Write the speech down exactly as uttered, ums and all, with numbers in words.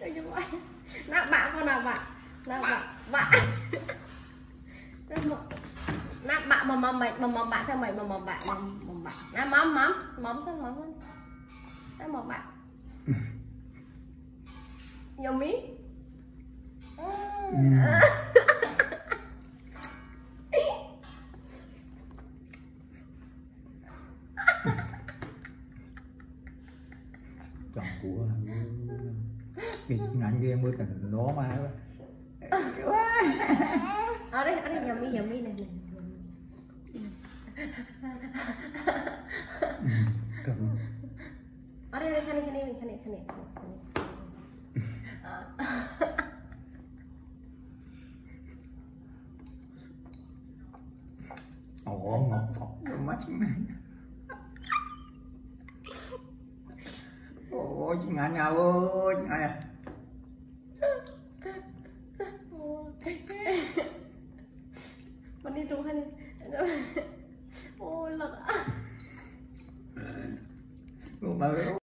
Nào bạn con nào bạn. Nào bạn. Bạn. Nào bạn mầm mầm mày mầm mầm bạn theo mày mầm mầm bạn mầm mầm bạn. Nào mắm mắm mắm thôi mắm thôi. Đấy mầm bạn. Nhiều mí. Chọn của cái ngành kia mới cần nó mà ở đây ở đây nhiều mi nhiều mi này này ở đây đây khăn đi khăn đi mình khăn đi khăn đi ồ ngọt ngọt đôi mắt này ôi chị ngã nhau ơi chị ngã nha mình đi trúng khăn đi ôi lật ạ.